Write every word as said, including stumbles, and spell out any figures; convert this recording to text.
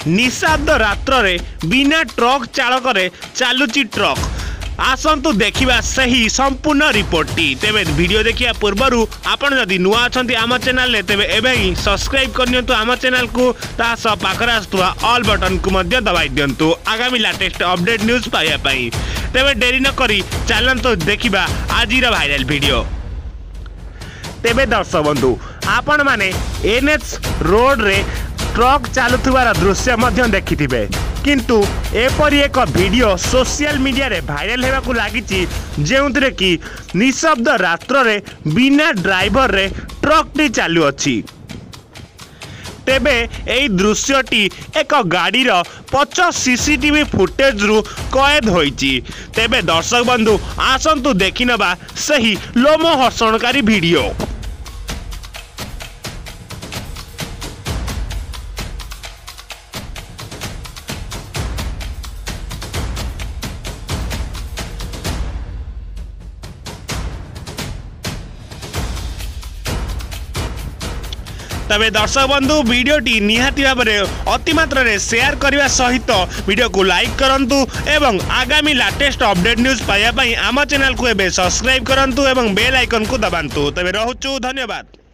निशाब्द रात्र रे बिना ट्रक चालक चलुची ट्रक आसतु देखा सही संपूर्ण रिपोर्टटी। तेरे वीडियो देखिया पूर्व आपड़ जदि नुआ अच्छा आम चैनल तेरे एवं ही सब्सक्राइब करनी आम चैनल को पाखर आसुवा ऑल बटन को दबाई दिंतु आगामी लेटेस्ट अपडेट न्यूज पाइबापी। तेरे डेरी न करी चलतु देखा आज भाइराल वीडियो। तेबे दर्शक बंधु आपण माने एनएच रोड रे ट्रक चलुवार दृश्य देखिथिबे, किंतु एपरी एक वीडियो सोशल मीडिया रे भाइराल होगाकू लगी जो कि निशब्द रात्र रे बिना ड्राइवर रे ट्रक टी चालू अच्छी। तेबे एई दृश्यटी एक गाड़ीर पच सीसीटीवी फुटेज रु कैद होईची। तेबे दर्शक बंधु आसंतु देखि नबा सही लोमहर्षणकारी वीडियो। तबे दर्शक बंधु वीडियोटी निहाती भाव में अति मात्रा रे शेयर करने सहित वीडियो को लाइक करंतु एवं आगामी लेटेस्ट अपडेट न्यूज पाइबा आम चैनल को एबे सब्सक्राइब करंतु एवं बेल आइकन को दबांतु। तबे रहुछु, धन्यवाद।